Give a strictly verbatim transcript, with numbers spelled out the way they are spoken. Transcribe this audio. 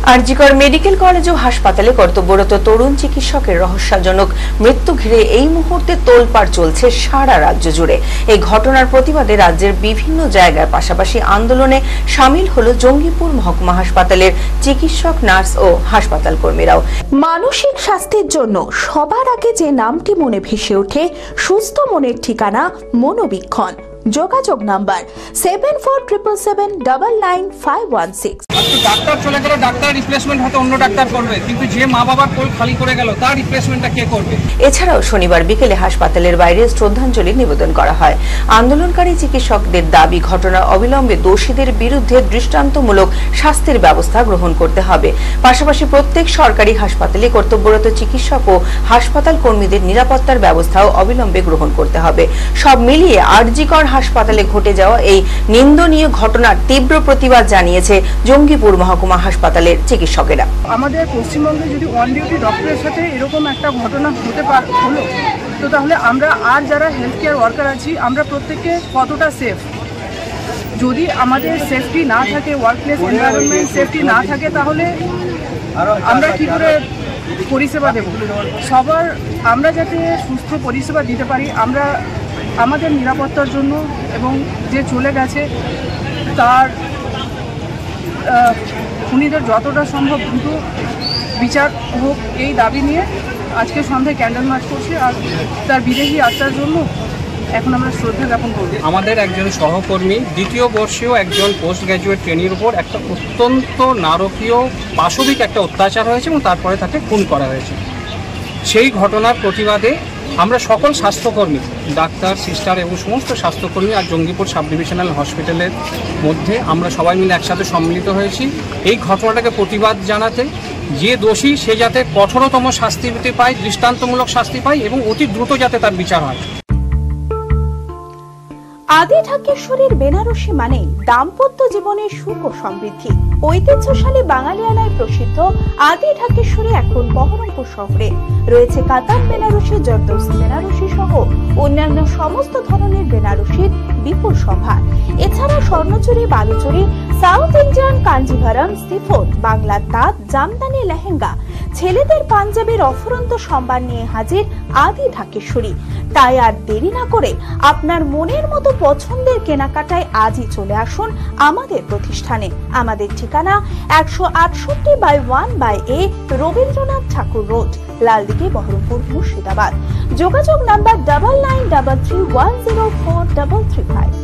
RG Kar medical college ও হাসপাতালে কর্তব্যরত তরুণ চিকিৎসকের রহস্যজনক মৃত্যু ঘিরে এই মুহূর্তে তোলপাড় চলছে সারা রাজ্য জুড়ে। এই ঘটনার প্রতিবাদে রাজ্যের বিভিন্ন জায়গায় পাশাপাশি আন্দোলনে সামিল হলো জঙ্গিপুর মহকুমা হাসপাতালের চিকিৎসক, নার্স ও হাসপাতাল কর্মীরাও। মানসিক স্বাস্থ্যের জন্য সবার আগে যে নামটি মনে ভেসে ওঠে, সুস্থ মনের ঠিকানা মনোবীক্ষণ। যোগাযোগ number seven four triple seven double nine five one six. ডাক্তার চলে গেল, ডাক্তার রিপ্লেসমেন্ট হয়তো অন্য ডাক্তার করবে, কিন্তু যে মা বাবার কোল খালি করে গেল তার রিপ্লেসমেন্টটা কে করবে? এছাড়াও শনিবার বিকেলে হাসপাতালের বাইরে শ্রদ্ধাঞ্জলি নিবেদন করা হয়। আন্দোলনকারী চিকিৎসকদের দাবি, ঘটনার অবিলম্বে দোষীদের বিরুদ্ধে দৃষ্টান্তমূলক শাস্তির ব্যবস্থা গ্রহণ করতে হবে। পাশাপাশি প্রত্যেক সরকারি হাসপাতালে কর্তব্যরত চিকিৎসক ও হাসপাতাল কর্মীদের নিরাপত্তার ব্যবস্থাও অবিলম্বে গ্রহণ করতে হবে। সব মিলিয়ে আরজিকর হাসপাতালে ঘটে যাওয়া এই নিন্দনীয় ঘটনার তীব্র প্রতিবাদ জানিয়েছে জঙ্গিপুর মহকুমা হাসপাতালের চিকিৎসকেরা। আমাদের পশ্চিমবঙ্গে যদি অন ডিউটি ডক্টরের সাথে এরকম একটা ঘটনা হতে পারে হলো, তো তাহলে আমরা আর যারা হেলথ কেয়ার ওয়ার্কার আছি আমরা প্রত্যেকে কতটা সেফ? যদি আমাদের সেফটি না থাকে, ওয়ার্কপ্লেস এনভায়রনমেন্ট সেফটি না থাকে, তাহলে আমরা কি করে পরিষেবা দেব? সবার আমরা যাতে সুস্থ পরিষেবা দিতে পারি, আমরা আমাদের নিরাপত্তার জন্য এবং যে চলে গেছে তার খুনিদের যতটা সম্ভব দ্রুত বিচার হোক, এই দাবি নিয়ে আজকে সন্ধ্যায় ক্যান্ডেল মার্চ করছি। আর তার বিদেহী আত্মার জন্য এখন আমরা শ্রদ্ধা জ্ঞাপন করব। আমাদের একজন সহকর্মী দ্বিতীয় বর্ষীয় একজন পোস্ট গ্র্যাজুয়েট ট্রেনির উপর একটা অত্যন্ত নারকীয় পাশবিক একটা অত্যাচার হয়েছে এবং তারপরে তাকে খুন করা হয়েছে। সেই ঘটনার প্রতিবাদে আমরা সকল স্বাস্থ্যকর্মী, ডাক্তার, সিস্টার এবং সমস্ত স্বাস্থ্যকর্মী আর জঙ্গিপুর সাব ডিভিশনাল হসপিটালের মধ্যে আমরা সবাই মিলে একসাথে সম্মিলিত হয়েছি এই ঘটনাটাকে প্রতিবাদ জানাতে। যে দোষী সে যাতে কঠোরতম শাস্তি পেতে পায়, দৃষ্টান্তমূলক শাস্তি পায় এবং অতি দ্রুত যাতে তার বিচার হয়। আদি ঢাকেশ্বরীর বেনারসি মানে দাম্পত্য জীবনের সুখ ও সমৃদ্ধি। ঐতিহ্যশালী বাঙালিয়ানায় প্রসিদ্ধ আদি ঢাকেশ্বরী এখন বহরমপুর শহরে রয়েছে। কাতান বেনারসি, জর্দৌসি বেনারসি সহ অন্যান্য সমস্ত ধরনের বেনারসির বিপুল সম্ভার। এছাড়া Swarnachuri, Baluchari, south Indian Kanjivaram, chiffon, বাংলার তাঁত, জামদানি, লেহেঙ্গা, ছেলেদের পাঞ্জাবের অফুরন্ত সম্ভার নিয়ে হাজির আদি ঢাকেশ্বরী। তাই আর দেরি না করে আপনার মনের মতো পছন্দের কেনাকাটায় আজই চলে আসুন আমাদের প্রতিষ্ঠানে। আমাদের ঠিকানা একশো আটষট্টি by one by A Rabindranath Thakur road, Laldighi, Baharampur, Murshidabad. যোগাযোগ number double nine double three one zero four double three five.